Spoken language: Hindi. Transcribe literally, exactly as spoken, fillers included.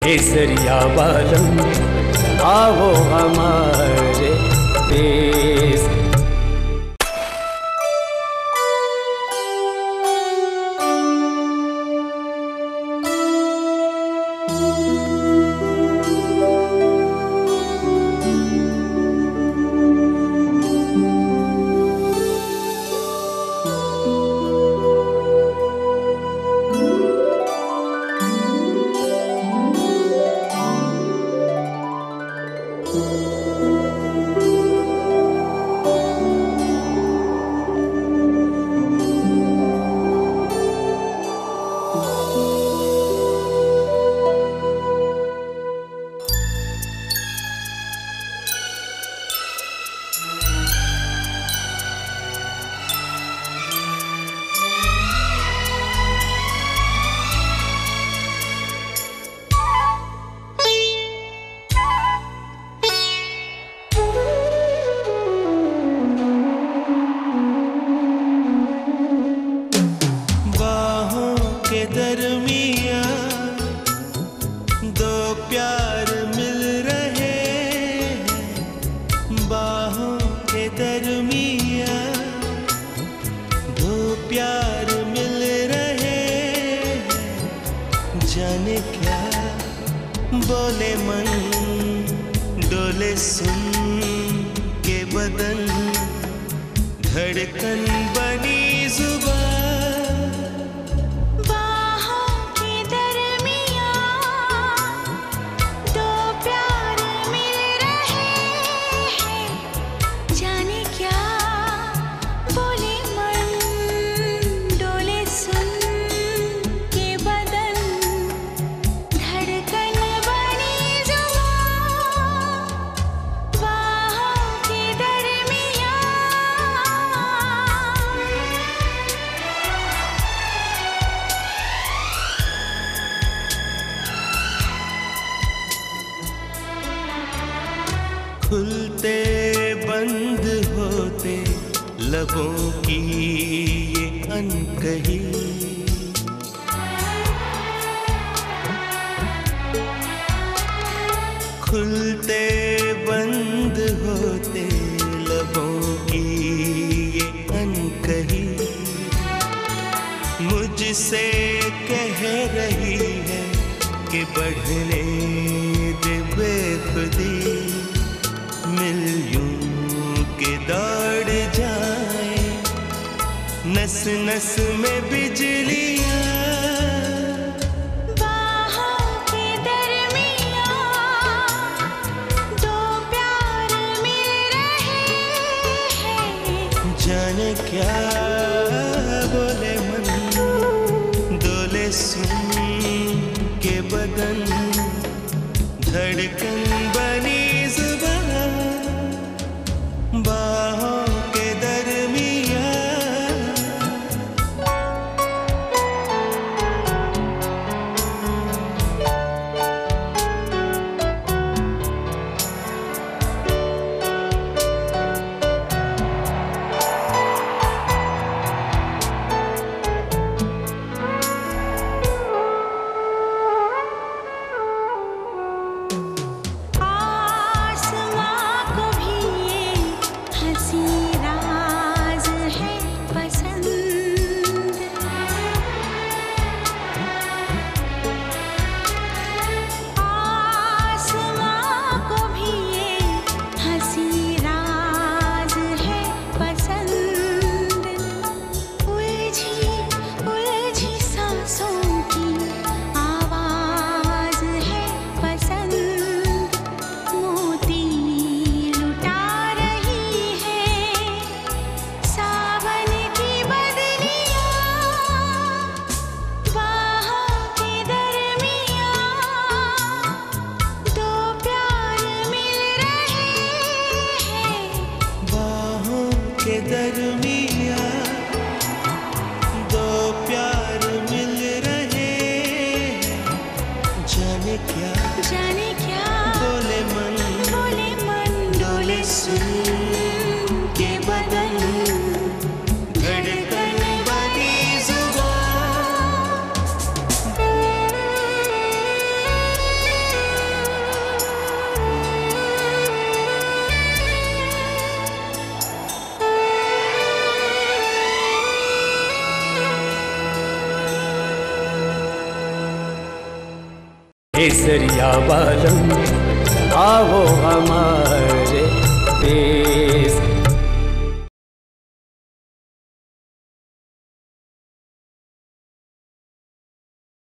केसरिया बालम आओ हमारे देश। खुलते बंद होते लबों की ये अनकही, खुलते बंद होते लबों की ये अनकही मुझसे कह रही है कि बढ़ने दे बेखुदी, मिल यूं के दौड़ जाए नस नस में बिजलियां, बाहों के दरमियां दो प्यार मिल रहे हैं। जाने क्या बोले मन, डोले सुन के बदन, धड़कन बनी बाहों के दरमियां। आ केसरिया बालम आओ हमारे देश।